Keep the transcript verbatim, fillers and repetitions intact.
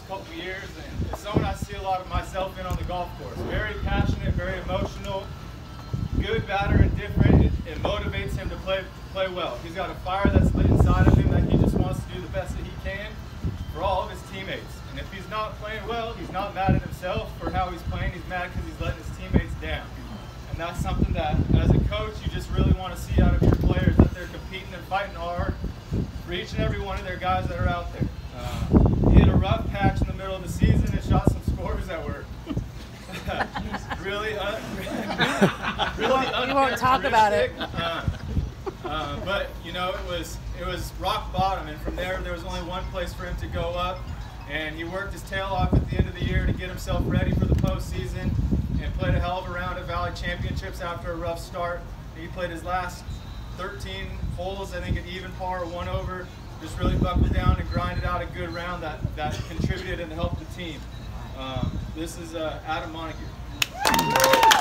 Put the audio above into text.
last couple of years, and it's someone I see a lot of myself in on the golf course. Very passionate, very emotional, good batter, indifferent. It, it motivates him to play play well. He's got a fire that's lit inside of him that he just wants to do the best that he can for all of his teammates. And if he's not playing well, he's not mad at himself for how he's playing. He's mad because he's letting his teammates down. And that's something that, as a coach, you just really want to see out of your players, that they're competing and fighting hard for each and every one of their guys that are out there. Uh, he hit a rough patch in the middle of the season and shot some scores that were really, un really You won't talk about it. Uh, uh, but you know, it was it was rock bottom, and from there there was only one place for him to go up, and he worked his tail off at the end of the year to get himself ready for the postseason, and played a hell of a round of Valley Championships after a rough start. He played his last thirteen holes, I think, at even par, one over. Just really buckled down and grinded out a good round that that contributed and helped the team. Um, this is uh, Adam Montague.